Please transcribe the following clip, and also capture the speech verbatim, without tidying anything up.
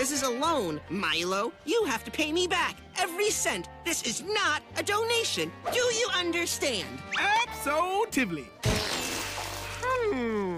This is a loan, Milo. You have to pay me back. Every cent. This is not a donation. Do you understand? Absolutely. Hmm.